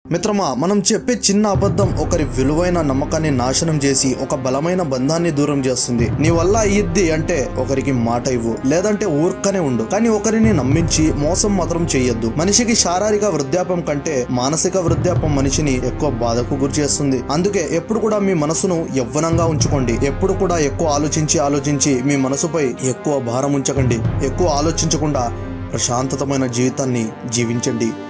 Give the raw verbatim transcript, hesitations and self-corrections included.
మిత్రమా, మనం చెప్పే చిన్న అబద్ధం ఒకరి విలువైన నమ్మకాన్ని నాశనం చేసి ఒక బలమైన బంధాన్ని దూరం చేస్తుంది. నీ వల్ల అయ్యిద్ది అంటే ఒకరికి మాట ఇవ్వు, లేదంటే ఊర్కనే ఉండు. కానీ ఒకరిని నమ్మించి మోసం మాత్రం చెయ్యొద్దు. మనిషికి శారీరక వృద్ధాప్యం కంటే మానసిక వృద్ధాప్యం మనిషిని ఎక్కువ బాధకు గురి చేస్తుంది. అందుకే ఎప్పుడు కూడా మీ మనసును యవ్వనంగా ఉంచుకోండి. ఎప్పుడు కూడా ఎక్కువ ఆలోచించి ఆలోచించి మీ మనసుపై ఎక్కువ భారం ఉంచకండి. ఎక్కువ ఆలోచించకుండా ప్రశాంతతమైన జీవితాన్ని జీవించండి.